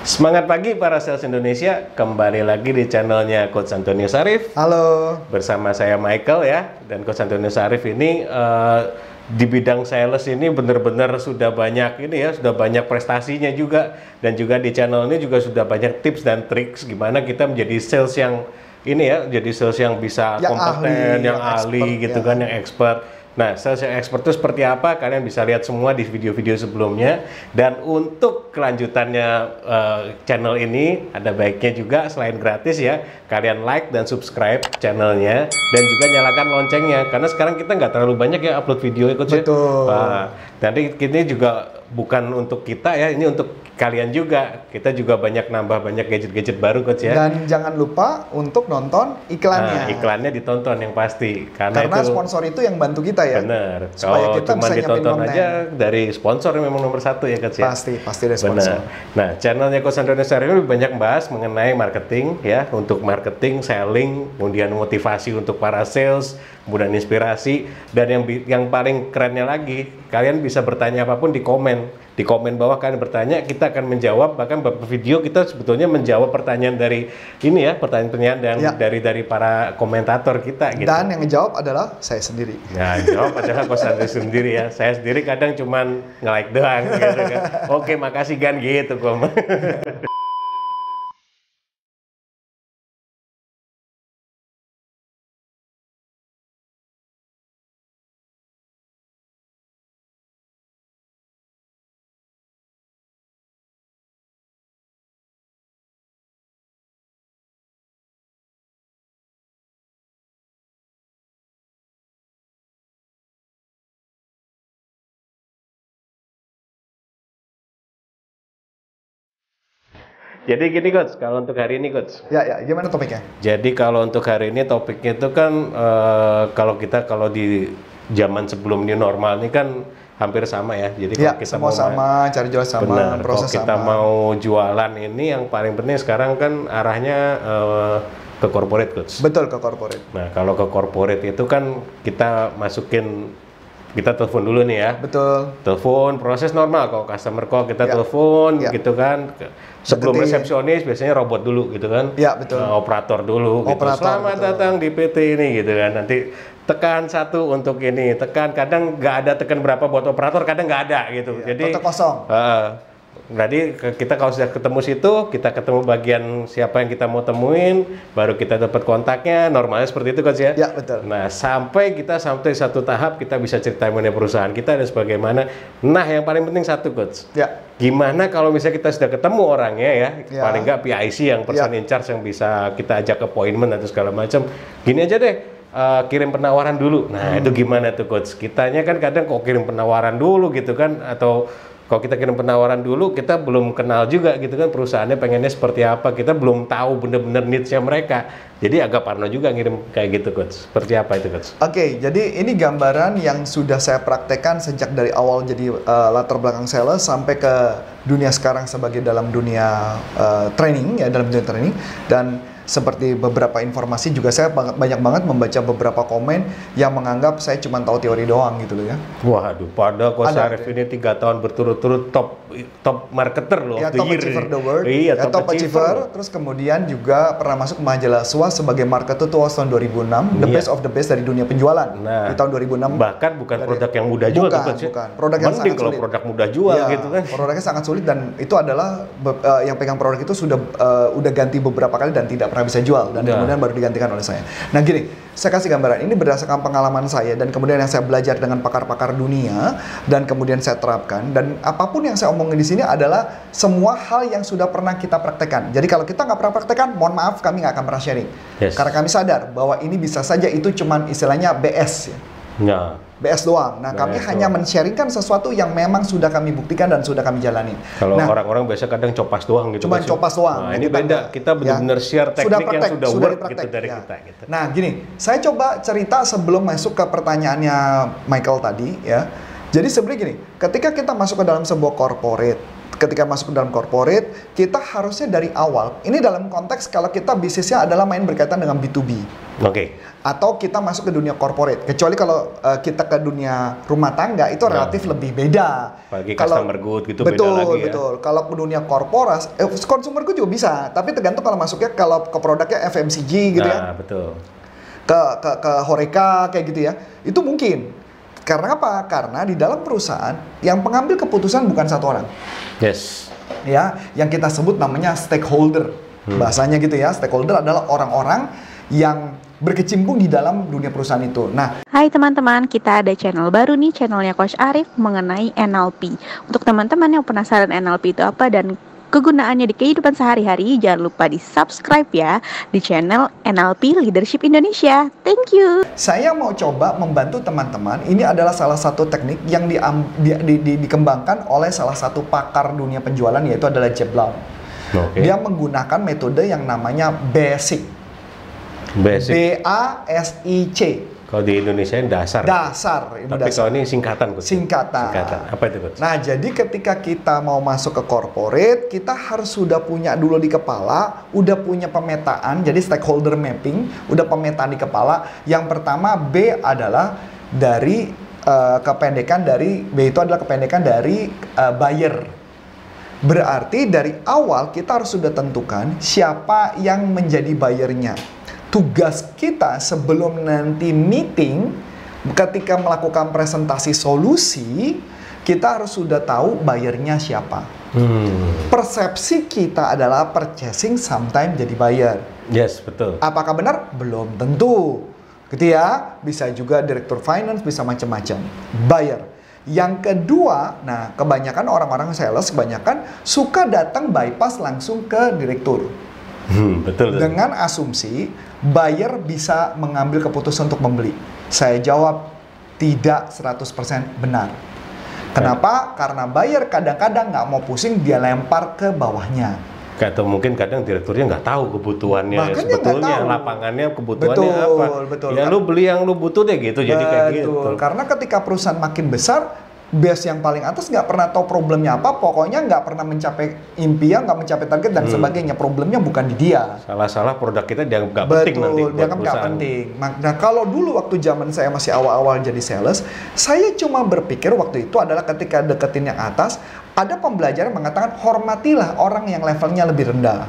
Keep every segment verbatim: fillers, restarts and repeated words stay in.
Semangat pagi para sales Indonesia, kembali lagi di channelnya Coach Antonio Sarif. Halo. Bersama saya Michael ya, dan Coach Antonio Sarif ini uh, di bidang sales ini benar-benar sudah banyak ini ya, sudah banyak prestasinya juga. Dan juga di channel ini juga sudah banyak tips dan triks gimana kita menjadi sales yang ini ya, jadi sales yang bisa yang kompeten, ahli, yang, yang ahli expert, gitu ya. kan, yang expert. Nah, sales yang expert itu seperti apa? Kalian bisa lihat semua di video-video sebelumnya. Dan untuk kelanjutannya uh, channel ini, ada baiknya juga selain gratis ya, kalian like dan subscribe channelnya dan juga nyalakan loncengnya. Karena sekarang kita nggak terlalu banyak ya upload video ya, Coach. Betul. Nah, nanti ini juga bukan untuk kita ya, ini untuk kalian juga. Kita juga banyak nambah banyak gadget-gadget baru, Coach ya. Dan jangan lupa untuk nonton iklannya. Nah, iklannya ditonton yang pasti. Karena, Karena itu, sponsor itu yang bantu kita ya. bener. Supaya Kalau kita cuma bisa ditonton nyiapin aja dari sponsor yang memang nomor satu ya, Coach ya. Pasti, pasti dari sponsor. Benar. Nah, channelnya Coach Antonio Sarif ini lebih banyak bahas mengenai marketing ya, untuk marketing, selling, kemudian motivasi untuk para sales, kemudian inspirasi, dan yang yang paling kerennya lagi, kalian bisa bertanya apapun di komen. Di komen bawah kalian bertanya, kita akan menjawab. Bahkan beberapa video kita sebetulnya menjawab pertanyaan dari ini ya, pertanyaan-pertanyaan dan ya. dari dari para komentator kita gitu. Dan yang ngejawab adalah saya sendiri. Nah, jawab adalah Coach Antonio sendiri ya. Saya sendiri kadang cuman nge-like doang gitu kan. Oke, makasih Gan gitu kok. Jadi gini Coach, kalau untuk hari ini Coach. Ya, ya, gimana topiknya? Jadi kalau untuk hari ini topiknya itu kan uh, kalau kita kalau di zaman sebelum new normal ini kan hampir sama ya. Jadi kalau Ya, kita semua mau sama, cari jual sama, benar, proses kalau kita sama. mau jualan ini yang paling penting sekarang kan arahnya uh, ke corporate Coach. Betul, ke corporate. Nah, kalau ke corporate itu kan kita masukin, kita telepon dulu nih ya. Betul. Telepon, proses normal. Kalau customer call kita Ya. telepon Ya. gitu kan. Sebelum Deketin. resepsionis biasanya robot dulu gitu kan. Ya, betul. Uh, operator dulu gitu. Operator, Selamat betul. datang di P T ini gitu kan. Nanti tekan satu untuk ini, tekan kadang nggak ada, tekan berapa buat operator, kadang nggak ada gitu. Ya, Jadi kotak kosong. Uh, Jadi kita kalau sudah ketemu situ, kita ketemu bagian siapa yang kita mau temuin, baru kita dapat kontaknya, normalnya seperti itu Coach ya? Ya, betul. Nah, sampai kita sampai satu tahap kita bisa cerita mengenai perusahaan kita dan sebagaimana. Nah, yang paling penting satu Coach. Ya. Gimana kalau misalnya kita sudah ketemu orangnya ya, Ya. paling nggak P I C yang person Ya. in charge yang bisa kita ajak appointment atau segala macam. Gini aja deh, uh, kirim penawaran dulu. Nah, Hmm. itu gimana tuh Coach? Kitanya kan kadang kok kirim penawaran dulu gitu kan, atau kalau kita kirim penawaran dulu, kita belum kenal juga gitu kan perusahaannya pengennya seperti apa, kita belum tahu bener-bener needs-nya mereka. Jadi agak parno juga ngirim kayak gitu Coach. Seperti apa itu Coach? Oke, jadi ini gambaran yang sudah saya praktekkan sejak dari awal jadi uh, latar belakang sales sampai ke dunia sekarang sebagai dalam dunia uh, training ya, dalam dunia training. Dan seperti beberapa informasi juga saya banget, banyak banget membaca beberapa komen yang menganggap saya cuma tahu teori doang gitu loh ya. Waduh, pada Coach Ada, Sarif ada. ini tiga tahun berturut-turut top top marketer loh Ya, of the top year. achiever the world. Iya, ya, top, top achiever. achiever. Terus kemudian juga pernah masuk ke majalah S W A sebagai marketer tuh tahun dua ribu enam, the Iya. best of the best dari dunia penjualan. Nah, di tahun dua ribu enam. bahkan bukan Dari- produk yang mudah jual bukan, tuh Coach ya. bukan. Produk yang Mending sangat kalau sulit. produk mudah jual Iya, gitu kan. Produknya sangat sulit dan itu adalah be- uh, yang pegang produk itu sudah uh, udah ganti beberapa kali dan tidak pernah bisa jual dan Udah. kemudian baru digantikan oleh saya. Nah gini, saya kasih gambaran ini berdasarkan pengalaman saya dan kemudian yang saya belajar dengan pakar-pakar dunia dan kemudian saya terapkan, dan apapun yang saya omongin di sini adalah semua hal yang sudah pernah kita praktekkan. Jadi kalau kita nggak pernah praktekkan, mohon maaf kami nggak akan pernah sharing. Yes. Karena kami sadar bahwa ini bisa saja itu cuman istilahnya B S ya. Nah, B S doang. Nah, kami B S hanya doang. men-sharingkan sesuatu yang memang sudah kami buktikan dan sudah kami jalanin. kalau nah, orang-orang biasa kadang copas doang gitu. Cuma Coach. copas doang. Nah, Nah, ini kita beda. enggak. Kita benar-benar Ya. share teknik Sudah yang praktek, sudah, sudah work dipraktek, gitu dari ya. kita gitu. Nah, gini, saya coba cerita sebelum masuk ke pertanyaannya Michael tadi ya. Jadi sebenarnya gini, ketika kita masuk ke dalam sebuah corporate, ketika masuk ke dalam corporate, kita harusnya dari awal, ini dalam konteks kalau kita bisnisnya adalah main berkaitan dengan B to B. Oke. Okay. Atau kita masuk ke dunia corporate. Kecuali kalau uh, kita ke dunia rumah tangga, itu relatif nah. lebih beda. Apalagi customer good gitu betul, beda lagi ya. Betul, Kalau ke dunia korporas, eh, consumer good juga bisa. Tapi tergantung kalau masuknya kalau ke produknya F M C G gitu nah, ya. betul. Ke, ke, ke Horeca kayak gitu ya. Itu mungkin. Karena apa? Karena di dalam perusahaan yang pengambil keputusan bukan satu orang. Yes. Ya, yang kita sebut namanya stakeholder. Hmm. Bahasanya gitu ya. Stakeholder adalah orang-orang yang berkecimpung di dalam dunia perusahaan itu. Nah, hai teman-teman, kita ada channel baru nih, channelnya Coach Arif mengenai N L P. Untuk teman-teman yang penasaran N L P itu apa dan kegunaannya di kehidupan sehari-hari, jangan lupa di subscribe ya di channel N L P Leadership Indonesia. Thank you. Saya mau coba membantu teman-teman. Ini adalah salah satu teknik yang di, di, di, di, dikembangkan oleh salah satu pakar dunia penjualan, yaitu adalah Jeb Blount. Okay. Dia menggunakan metode yang namanya BASIC. Basic. B A S I C. Kalau di Indonesia ini dasar. Dasar. Ini Tapi dasar. Kalau ini singkatan. Coach. Singkatan. Singkatan. Apa itu, Coach? Nah, jadi ketika kita mau masuk ke corporate, kita harus sudah punya dulu di kepala, udah punya pemetaan, jadi stakeholder mapping, udah pemetaan di kepala. Yang pertama, B adalah dari uh, kependekan dari, B itu adalah kependekan dari uh, buyer. Berarti dari awal kita harus sudah tentukan siapa yang menjadi buyernya. Tugas kita sebelum nanti meeting, ketika melakukan presentasi solusi, kita harus sudah tahu buyernya siapa. Hmm. Persepsi kita adalah purchasing sometimes jadi buyer. Yes, betul. Apakah benar? Belum tentu. Gitu ya, bisa juga direktur finance, bisa macam-macam. Buyer. Yang kedua, nah kebanyakan orang-orang sales, kebanyakan suka datang bypass langsung ke direktur. Hmm, betul, betul. Dengan asumsi buyer bisa mengambil keputusan untuk membeli. Saya jawab tidak seratus persen benar. Kenapa? Karena buyer kadang-kadang nggak mau pusing, dia lempar ke bawahnya. Atau mungkin kadang direkturnya nggak tahu kebutuhannya. Bahkan sebetulnya tahu. Lapangannya kebutuhannya betul, apa. Betul, ya lu beli yang lu butuh deh gitu. Betul. Jadi kayak gitu. Karena ketika perusahaan makin besar, base yang paling atas nggak pernah tahu problemnya apa, pokoknya nggak pernah mencapai impian, nggak mencapai target dan hmm. sebagainya. Problemnya bukan di dia. Salah-salah produk kita dianggap nggak penting nanti. Betul, dianggap nggak penting. Nah, kalau dulu waktu zaman saya masih awal-awal jadi sales, saya cuma berpikir waktu itu adalah ketika deketin yang atas, ada pembelajaran mengatakan hormatilah orang yang levelnya lebih rendah.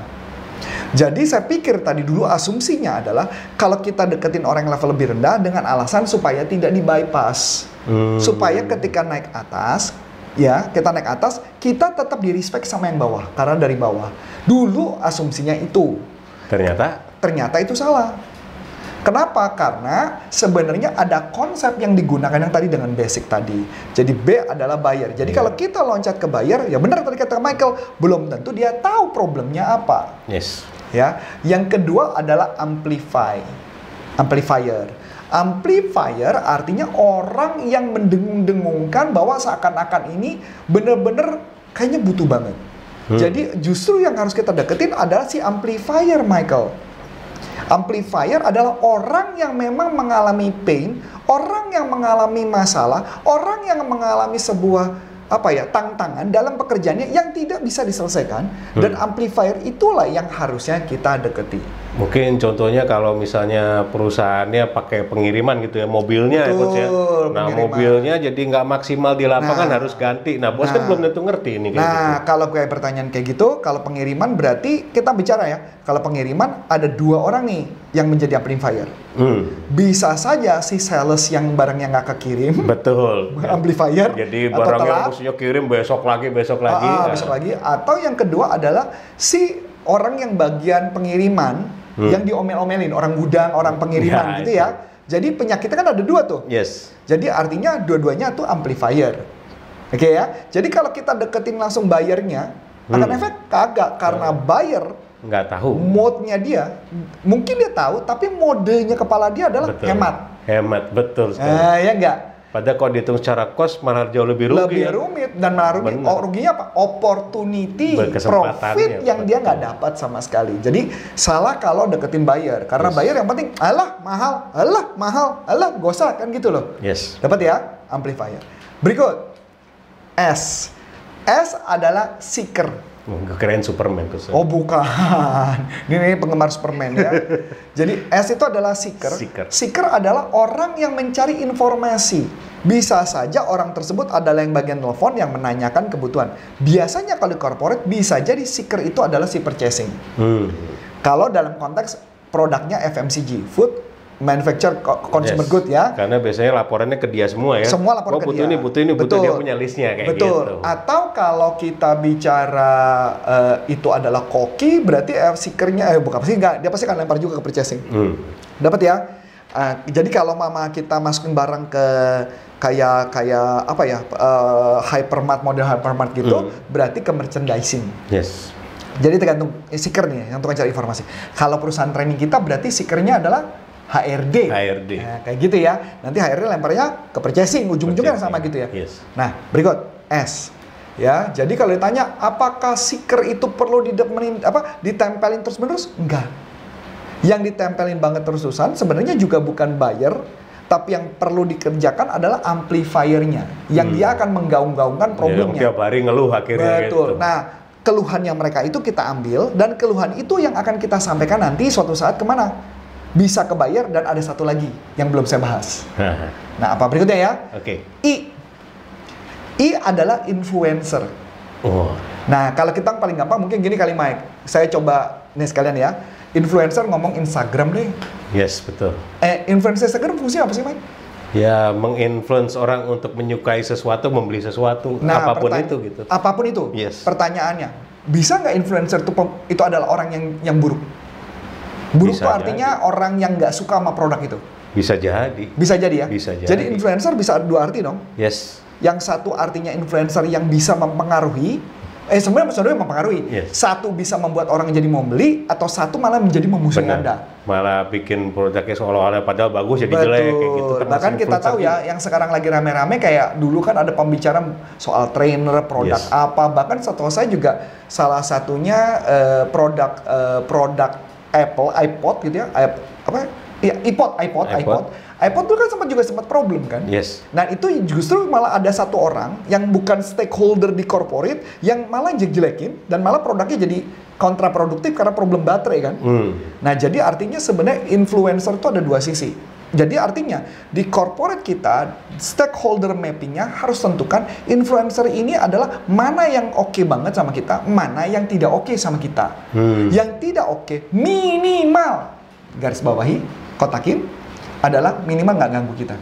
Jadi saya pikir tadi dulu asumsinya adalah kalau kita deketin orang yang level lebih rendah dengan alasan supaya tidak di bypass. Hmm. Supaya ketika naik atas, ya kita naik atas, kita tetap di respect sama yang bawah karena dari bawah. Dulu asumsinya itu. Ternyata? Ternyata itu salah. Kenapa? Karena sebenarnya ada konsep yang digunakan yang tadi dengan basic tadi. Jadi B adalah buyer. Jadi yeah. kalau kita loncat ke buyer, ya benar tadi kata Michael, belum tentu dia tahu problemnya apa. Yes. Ya. Yang kedua adalah amplify. Amplifier. Amplifier artinya orang yang mendengung-dengungkan bahwa seakan-akan ini benar-benar kayaknya butuh banget. Hmm. Jadi justru yang harus kita deketin adalah si amplifier, Michael. Amplifier adalah orang yang memang mengalami pain, orang yang mengalami masalah, orang yang mengalami sebuah apa ya tantangan dalam pekerjaannya yang tidak bisa diselesaikan. Hmm. Dan amplifier itulah yang harusnya kita deketi. Mungkin contohnya kalau misalnya perusahaannya pakai pengiriman gitu ya, mobilnya ya Coach ya. Nah pengiriman. Mobilnya jadi nggak maksimal di lapangan, nah, harus ganti. Nah bos nah, kan belum tentu ngerti ini kayak Nah gitu. Kalau kayak pertanyaan kayak gitu, kalau pengiriman berarti kita bicara ya, kalau pengiriman ada dua orang nih yang menjadi amplifier. Hmm. Bisa saja si sales yang barangnya nggak kekirim, betul, amplifier. Jadi barangnya mestinya kirim besok lagi, besok lagi. Ah, nah. Besok lagi. Atau yang kedua adalah si orang yang bagian pengiriman, Hmm. yang diomel-omelin, orang gudang, orang pengiriman ya, gitu ya. Itu. Jadi penyakitnya kan ada dua tuh. Yes. Jadi artinya dua-duanya tuh amplifier. Oke okay, ya. Jadi kalau kita deketin langsung bayarnya, hmm. akan efek kagak karena buyer nggak tahu mode-nya dia. Mungkin dia tahu, tapi modenya kepala dia adalah betul. hemat. Hemat, betul sekali. Nah, ya enggak? Padahal kalau dihitung secara cost malah jauh lebih rugi. Lebih ya? rumit dan malah rugi. Oh, ruginya apa? Opportunity, profit yang dia nggak dapat sama sekali. Jadi salah kalau deketin buyer. Karena yes. buyer yang penting, alah mahal, alah mahal, alah gosah kan gitu loh. Yes. Dapat ya? Amplifier. Berikut, S. S adalah seeker. Oh, keren Superman tuh. Oh bukan, ini, ini penggemar Superman ya. Jadi S itu adalah seeker. Seeker. Seeker adalah orang yang mencari informasi. Bisa saja orang tersebut adalah yang bagian telepon yang menanyakan kebutuhan. Biasanya kalau di corporate bisa jadi seeker itu adalah si purchasing. Hmm. Kalau dalam konteks produknya F M C G, food manufacture consumer yes. good ya. Karena biasanya laporannya ke dia semua ya. Semua laporan oh, ke butuh dia. Ini, butuh ini, butuh Betul. dia punya listnya kayak Betul. gitu. Atau kalau kita bicara uh, itu adalah koki, berarti uh, seekernya, eh bukan pasti enggak, dia pasti akan lempar juga ke purchasing. Hmm. Dapat ya? Uh, jadi kalau mama kita masukin barang ke kayak kayak apa ya uh, hypermart, model hypermart gitu, hmm. berarti ke merchandising. Yes. Jadi tergantung eh, seeker nih yang tukang cari informasi. Kalau perusahaan training kita berarti seekernya adalah H R D. H R D. Nah, kayak gitu ya. Nanti H R D lemparnya ke purchasing, ujung-ujungnya sama gitu ya. Yes. Nah, berikut S. Ya, jadi kalau ditanya apakah seeker itu perlu didepmenin apa ditempelin terus-menerus? Enggak. Yang ditempelin banget terus-terusan sebenarnya juga bukan buyer, tapi yang perlu dikerjakan adalah amplifiernya, yang hmm. dia akan menggaung-gaungkan problemnya. Ya, tiap hari ngeluh akhirnya. Betul. Gitu. Nah, keluhan yang mereka itu kita ambil dan keluhan itu yang akan kita sampaikan nanti suatu saat kemana? Bisa ke buyer dan ada satu lagi yang belum saya bahas. Nah, apa berikutnya ya? Oke. Okay. I. I adalah influencer. Oh. Nah, kalau kita paling gampang mungkin gini kali Mike. Saya coba nih sekalian ya. Influencer ngomong Instagram deh. Yes, betul. Eh, influencer Instagram fungsinya apa sih Mike? Ya, menginfluence orang untuk menyukai sesuatu, membeli sesuatu, nah, apapun itu gitu. Apapun itu. Yes. Pertanyaannya, bisa nggak influencer itu itu adalah orang yang yang buruk? Buruk itu artinya jadi. Orang yang nggak suka sama produk itu. Bisa jadi. Bisa jadi ya? Bisa jadi. Jadi influencer bisa ada dua arti dong? Yes. Yang satu artinya influencer yang bisa mempengaruhi, eh sebenarnya sebenarnya mempengaruhi. Yes. Satu bisa membuat orang jadi mau beli, atau satu malah menjadi memusuhi Anda. Malah bikin produknya seolah-olah padahal bagus jadi Betul. jelek kayak gitu. Bahkan kita tahu ya, yang sekarang lagi rame-rame kayak dulu kan ada pembicara soal trainer, produk yes. apa. Bahkan setahu saya juga salah satunya uh, produk uh, produk Apple, iPod gitu ya, iP, apa? Ya, iPod, iPod, iPod. iPod. iPod itu kan sempat juga sempat problem kan? Yes. Nah itu justru malah ada satu orang yang bukan stakeholder di corporate yang malah jelek-jelekin dan malah produknya jadi kontraproduktif karena problem baterai kan? Hmm. Nah jadi artinya sebenarnya influencer itu ada dua sisi. Jadi artinya di corporate kita stakeholder mappingnya harus tentukan influencer ini adalah mana yang oke okay banget sama kita, mana yang tidak oke okay sama kita. Hmm. Yang tidak oke okay, minimal garis bawahi, kotakin adalah minimal nggak ganggu kita.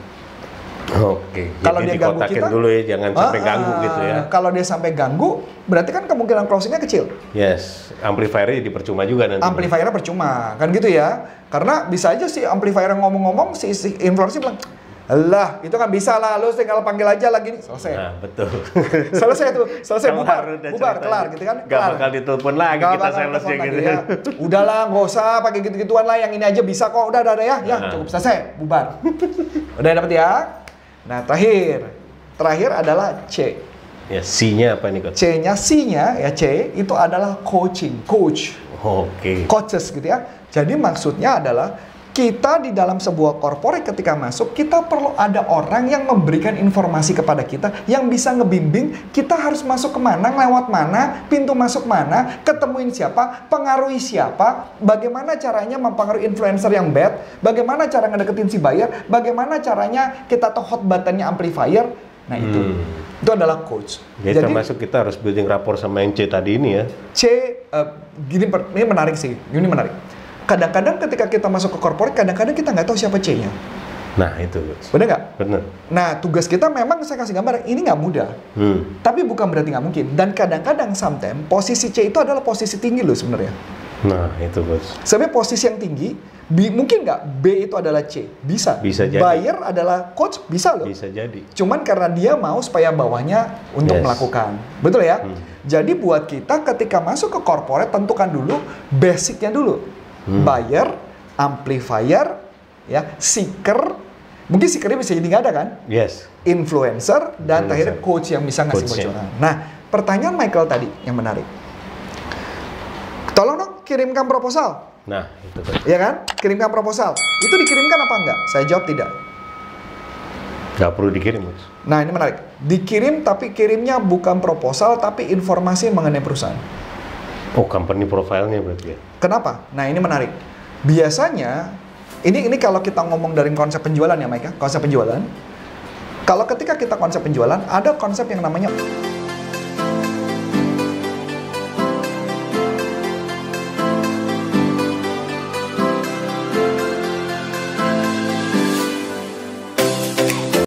Oke. Kalau dia ganggu kita dulu ya, jangan sampai uh, ganggu gitu ya. Kalau dia sampai ganggu, berarti kan kemungkinan closingnya kecil. Yes, amplifiernya jadi percuma juga nanti. Amplifiernya percuma, kan gitu ya. Karena bisa aja si amplifier ngomong-ngomong, si, si influencer bilang, lah itu kan bisa lah, lu tinggal panggil aja lagi nih, selesai. Nah betul. selesai tuh, selesai bubar, bubar, kelar gitu kan. Gak bakal ditelepon lagi gak kita salesnya gitu. Ya. Udahlah, nggak usah pakai gitu-gituan lah, yang ini aja bisa kok. Udah, udah, udah ya, ya nah. cukup selesai, bubar. Udah dapet ya. Nah terakhir, terakhir adalah C. Ya C-nya apa nih Coach? C-nya, C-nya ya C itu adalah coaching, coach. Oke. Okay. Coaches gitu ya. Jadi maksudnya adalah kita di dalam sebuah corporate ketika masuk, kita perlu ada orang yang memberikan informasi kepada kita, yang bisa ngebimbing kita harus masuk kemana, lewat mana, pintu masuk mana, ketemuin siapa, pengaruhi siapa, bagaimana caranya mempengaruhi influencer yang bad, bagaimana cara ngedeketin si buyer, bagaimana caranya kita tahu hot buttonnya amplifier. Nah itu, hmm. itu adalah coach. Jadi, Jadi termasuk kita harus building rapport sama yang C tadi ini ya. C, uh, gini, ini menarik sih, ini menarik. Kadang-kadang ketika kita masuk ke corporate, kadang-kadang kita nggak tahu siapa C-nya. Nah itu. Bener nggak? Bener. Nah tugas kita memang saya kasih gambar, ini nggak mudah. Hmm. Tapi bukan berarti nggak mungkin. Dan kadang-kadang sometimes posisi C itu adalah posisi tinggi loh sebenarnya. Nah itu bos. Sebenarnya posisi yang tinggi, bi mungkin nggak B itu adalah C? Bisa. Bisa jadi. Buyer adalah coach, bisa loh. Bisa jadi. Cuman karena dia mau supaya bawahnya untuk yes. melakukan. Betul ya? Hmm. Jadi buat kita ketika masuk ke corporate, tentukan dulu basicnya dulu. Hmm. Buyer, amplifier, ya, seeker, mungkin seekernya bisa jadi nggak ada kan? Yes. Influencer dan terakhir coach yang bisa ngasih bocoran. Nah, pertanyaan Michael tadi yang menarik. Tolong dong kirimkan proposal. Nah, itu kan. Ya kan? Kirimkan proposal. Itu dikirimkan apa enggak? Saya jawab tidak. Nggak perlu dikirim, Mas. Nah, ini menarik. Dikirim, tapi kirimnya bukan proposal, tapi informasi mengenai perusahaan. Oh, company profile-nya berarti ya? Kenapa? Nah, ini menarik. Biasanya, ini ini kalau kita ngomong dari konsep penjualan ya, Mike, ya? Konsep penjualan. Kalau ketika kita konsep penjualan, ada konsep yang namanya